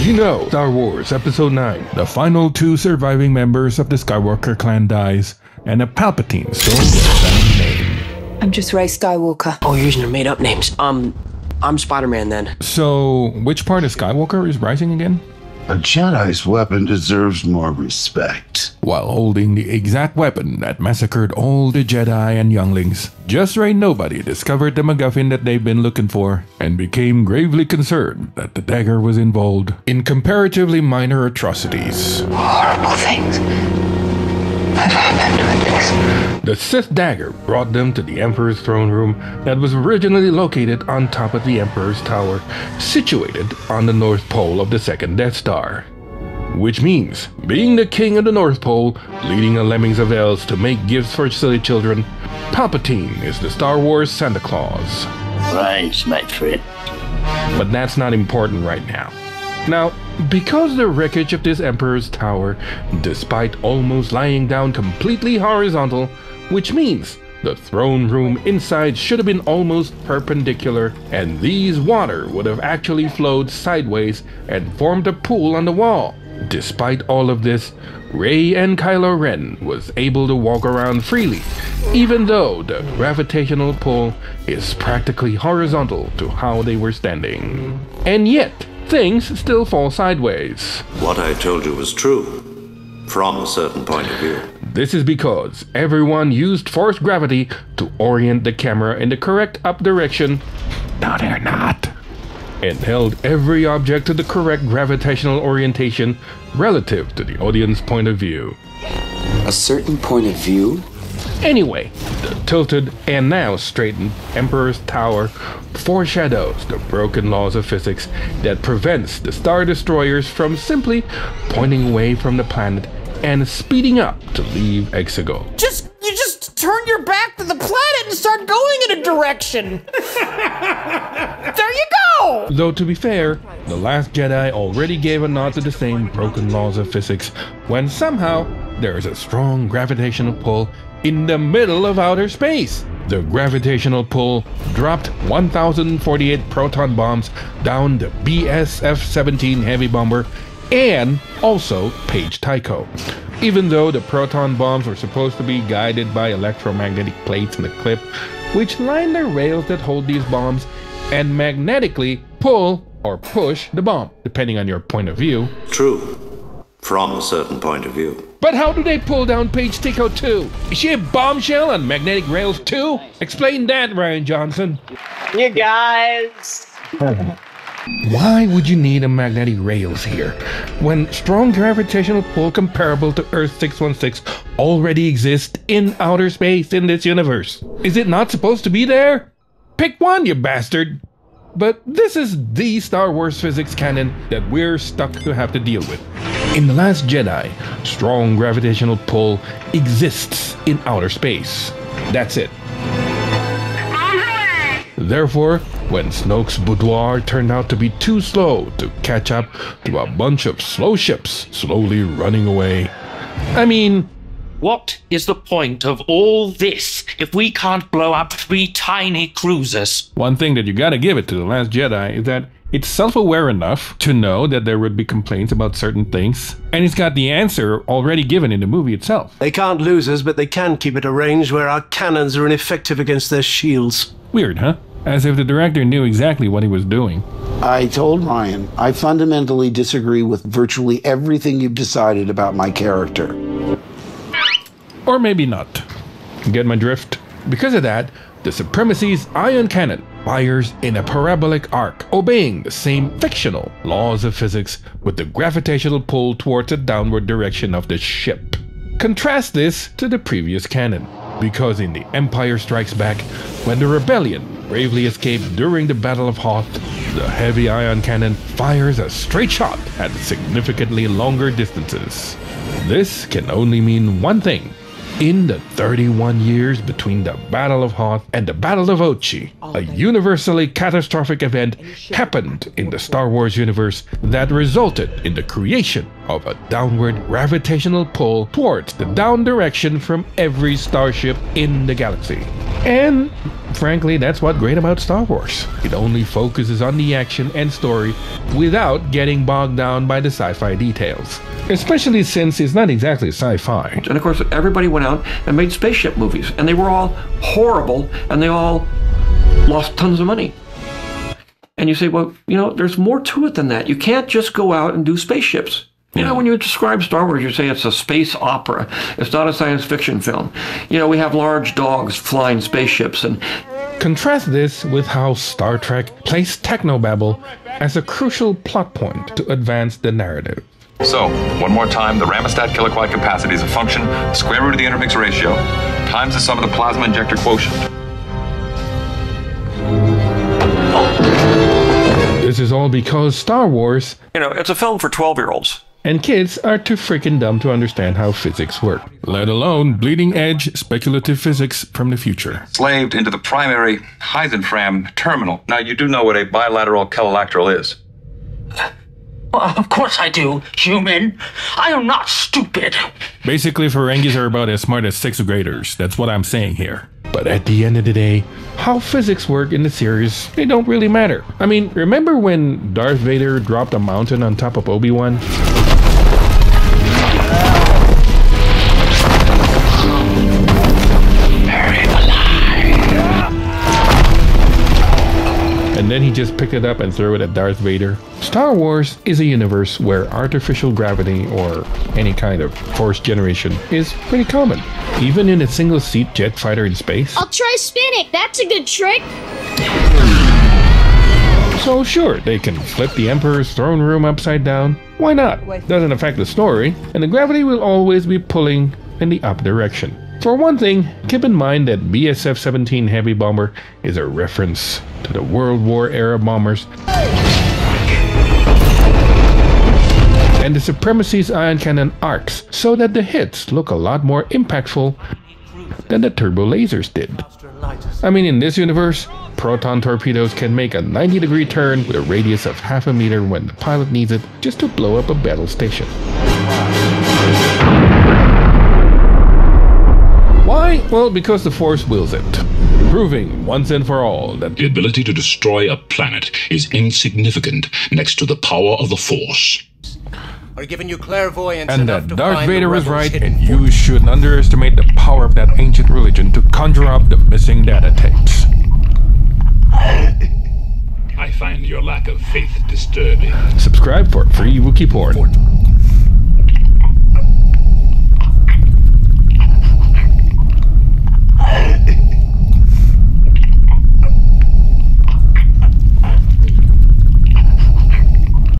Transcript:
You know, Star Wars Episode 9, the final two surviving members of the Skywalker clan dies, and a Palpatine stole their family name. I'm just Rey Skywalker. Oh, you're using your made-up names. I'm Spider-Man then. So, which part of Skywalker is rising again? A Jedi's weapon deserves more respect. While holding the exact weapon that massacred all the Jedi and younglings, Just Ray Nobody discovered the MacGuffin that they've been looking for, and became gravely concerned that the dagger was involved in comparatively minor atrocities. Horrible things have happened with this. The Sith dagger brought them to the Emperor's throne room that was originally located on top of the Emperor's tower, situated on the North Pole of the second Death Star. Which means, being the king of the North Pole, leading the lemmings of elves to make gifts for silly children, Palpatine is the Star Wars Santa Claus. Right, my friend. But that's not important right now. Now, because the wreckage of this Emperor's tower, despite almost lying down completely horizontal, which means the throne room inside should have been almost perpendicular, and these water would have actually flowed sideways and formed a pool on the wall. Despite all of this, Rey and Kylo Ren was able to walk around freely, even though the gravitational pull is practically horizontal to how they were standing. And yet, things still fall sideways. What I told you was true, from a certain point of view. This is because everyone used forced gravity to orient the camera in the correct up direction. No, they're not. And held every object to the correct gravitational orientation relative to the audience point of view. A certain point of view? Anyway, the tilted and now straightened Emperor's Tower foreshadows the broken laws of physics that prevents the Star Destroyers from simply pointing away from the planet and speeding up to leave Exegol. You just turn your back to the planet and start going in a direction. There you go! Though to be fair, The Last Jedi already gave a nod to the same broken laws of physics when somehow there is a strong gravitational pull in the middle of outer space. The gravitational pull dropped 1,048 proton bombs down the BSF-17 heavy bomber and also Paige Tycho. Even though the proton bombs were supposed to be guided by electromagnetic plates in the clip, which line the rails that hold these bombs and magnetically pull or push the bomb, depending on your point of view. True, from a certain point of view. But how do they pull down Paige Tycho too? Is she a bombshell on magnetic rails too? Explain that, Rian Johnson. You guys. Why would you need a magnetic rails here, when strong gravitational pull comparable to Earth 616 already exists in outer space in this universe? Is it not supposed to be there? Pick one, you bastard! But this is the Star Wars physics canon that we're stuck to have to deal with. In The Last Jedi, strong gravitational pull exists in outer space. That's it. Therefore, when Snoke's boudoir turned out to be too slow to catch up to a bunch of slow ships slowly running away. I mean, What is the point of all this if we can't blow up 3 tiny cruisers? one thing that you gotta give it to The Last Jedi is that it's self-aware enough to know that there would be complaints about certain things, and it's got the answer already given in the movie itself. They can't lose us, but they can keep at a range where our cannons are ineffective against their shields. Weird, huh? As if the director knew exactly what he was doing. I told Ryan, I fundamentally disagree with virtually everything you've decided about my character. Or maybe not. Get my drift? Because of that, the Supremacy's ion cannon fires in a parabolic arc, obeying the same fictional laws of physics with the gravitational pull towards the downward direction of the ship. Contrast this to the previous canon, because in The Empire Strikes Back, when the rebellion bravely escaped during the Battle of Hoth, the heavy ion cannon fires a straight shot at significantly longer distances. This can only mean one thing. In the 31 years between the Battle of Hoth and the Battle of Ochi, a universally catastrophic event happened in the Star Wars universe that resulted in the creation of a downward gravitational pull towards the down direction from every starship in the galaxy. And frankly, that's what's great about Star Wars. It only focuses on the action and story without getting bogged down by the sci-fi details. Especially since it's not exactly sci-fi. And of course, everybody went out and made spaceship movies, and they were all horrible, and they all lost tons of money. And you say, well, you know, there's more to it than that. You can't just go out and do spaceships. You know, when you describe Star Wars, you say it's a space opera. It's not a science fiction film. You know, we have large dogs flying spaceships and... Contrast this with how Star Trek plays technobabble as a crucial plot point to advance the narrative. So, one more time, the Ramostat kilowatt capacity is a function of the square root of the intermix ratio times the sum of the plasma injector quotient. This is all because Star Wars... You know, it's a film for 12-year-olds. And kids are too freaking dumb to understand how physics work, let alone bleeding-edge speculative physics from the future. Slaved into the primary Heisenfram terminal. Now, you do know what a bilateral kelolactral is. Of course I do, human. I am not stupid. Basically, Ferengis are about as smart as 6th graders. That's what I'm saying here. But at the end of the day, how physics work in the series, they don't really matter. I mean, remember when Darth Vader dropped a mountain on top of Obi-Wan? And then he just picked it up and threw it at Darth Vader. Star Wars is a universe where artificial gravity, or any kind of force generation, is pretty common. Even in a single-seat jet fighter in space. I'll try spinning, that's a good trick. So sure, they can flip the Emperor's throne room upside down. Why not? Doesn't affect the story, and the gravity will always be pulling in the up direction. For one thing, keep in mind that BSF-17 Heavy Bomber is a reference to the World War era bombers and the Supremacy's ion cannon arcs, so that the hits look a lot more impactful than the turbo lasers did. I mean, in this universe, proton torpedoes can make a 90-degree turn with a radius of half a meter when the pilot needs it just to blow up a battle station. Why? Well, because the Force wills it, proving once and for all that the ability to destroy a planet is insignificant next to the power of the Force. Are giving you clairvoyance and that Darth Vader was right, and you shouldn't underestimate the power of that ancient religion to conjure up the missing data tapes. I find your lack of faith disturbing. Subscribe for free Wookiee porn.